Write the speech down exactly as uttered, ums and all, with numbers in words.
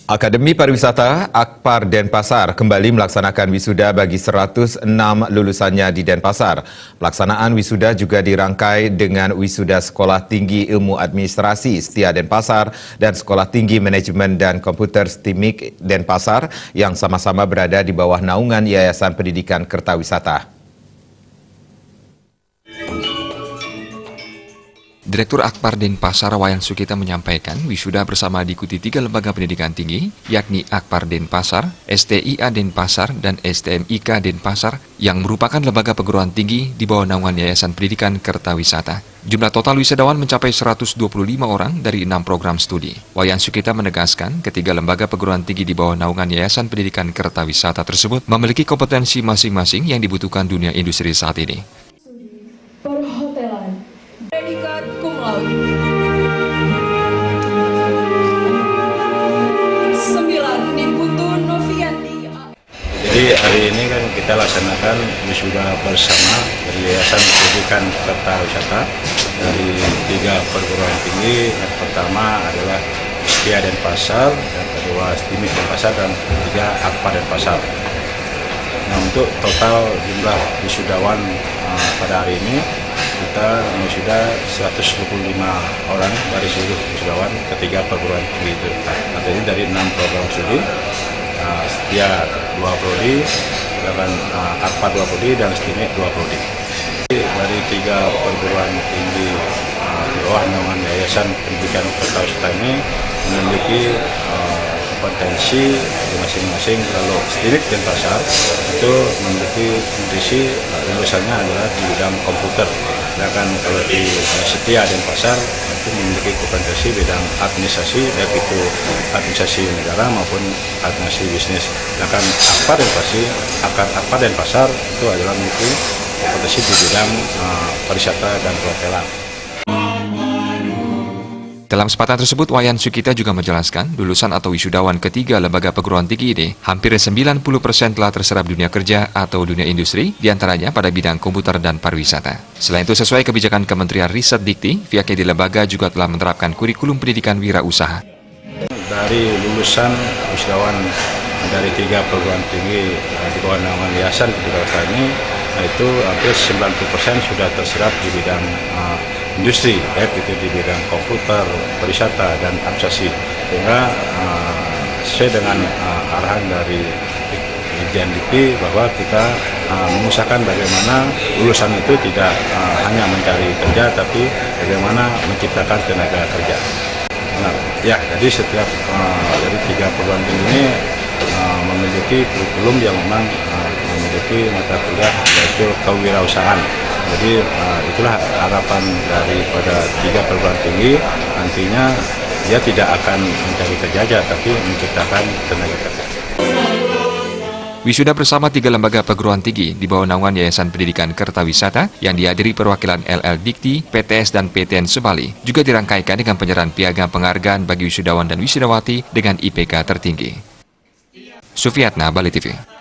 Akademi Pariwisata Akpar Denpasar kembali melaksanakan wisuda bagi seratus enam lulusannya di Denpasar. Pelaksanaan wisuda juga dirangkai dengan wisuda Sekolah Tinggi Ilmu Administrasi Setia Denpasar dan Sekolah Tinggi Manajemen dan Komputer Stimik Denpasar yang sama-sama berada di bawah naungan Yayasan Pendidikan Kertawisata. Direktur Akpar Denpasar Wayan Sukita menyampaikan wisuda bersama diikuti tiga lembaga pendidikan tinggi, yakni Akpar Denpasar, S T I A Denpasar, dan S T M I K Denpasar yang merupakan lembaga perguruan tinggi di bawah naungan Yayasan Pendidikan Kertawisata. Jumlah total wisudawan mencapai seratus dua puluh lima orang dari enam program studi. Wayan Sukita menegaskan ketiga lembaga perguruan tinggi di bawah naungan Yayasan Pendidikan Kertawisata tersebut memiliki kompetensi masing-masing yang dibutuhkan dunia industri saat ini. Perhotelan, predikat cum laude. sembilan Niputu Novianti. Jadi hari ini kan kita laksanakan wisuda bersama dari Yayasan Pendidikan Kertawisata dari tiga perguruan tinggi. Yang pertama adalah Setia Denpasar, yang kedua Stimik Denpasar, dan ketiga Akpar Denpasar. Nah, untuk total jumlah wisudawan uh, pada hari ini kita wisuda seratus dua puluh lima orang dari seluruh wisudawan ketiga perguruan tinggi itu. Artinya dari enam program studi, uh, Setia dua prodi, dan uh, Akpar dua prodi, dan Stimik dua prodi. Dari tiga perguruan tinggi uh, di bawah naungan Yayasan Pendidikan Kertawisata ini memiliki uh, kompetensi masing-masing. Lalu Stimik Denpasar itu memiliki kompetensi lulusannya adalah di bidang komputer. Sedangkan kalau di Setia Denpasar itu memiliki kompetensi bidang administrasi, baik itu administrasi negara maupun administrasi bisnis. Sedangkan Akpar Denpasar, Akpar, Akpar Denpasar itu adalah memiliki kompetensi di bidang uh, pariwisata dan perhotelan. Dalam kesempatan tersebut, Wayan Sukita juga menjelaskan lulusan atau wisudawan ketiga lembaga perguruan tinggi ini hampir sembilan puluh persen telah terserap dunia kerja atau dunia industri, diantaranya pada bidang komputer dan pariwisata. Selain itu, sesuai kebijakan Kementerian Riset Dikti, pihaknya di lembaga juga telah menerapkan kurikulum pendidikan wirausaha. Dari lulusan wisudawan dari tiga perguruan tinggi di bawah naungan Yayasan Pendidikan ini, itu hampir sembilan puluh persen sudah terserap di bidang uh, industri, baik itu di bidang komputer, pariwisata, dan administrasi. Sehingga uh, sesuai dengan uh, arahan dari Dirjen Dikti bahwa kita uh, mengusahakan bagaimana lulusan itu tidak uh, hanya mencari kerja, tapi bagaimana menciptakan tenaga kerja. Nah, ya, jadi setiap uh, dari tiga perguruan tinggi ini uh, memiliki kurikulum yang memang uh, memiliki mata kuliah yaitu kewirausahaan. Jadi uh, itulah harapan daripada tiga perguruan tinggi, nantinya dia tidak akan mencari kerja aja, tapi menciptakan tenaga kerja. Wisuda bersama tiga lembaga perguruan tinggi di bawah naungan Yayasan Pendidikan Kertawisata yang dihadiri perwakilan L L Dikti, P T S, dan P T N Sebali juga dirangkaikan dengan penyerahan piagam penghargaan bagi wisudawan dan wisudawati dengan I P K tertinggi. Sufiatna, Bali T V.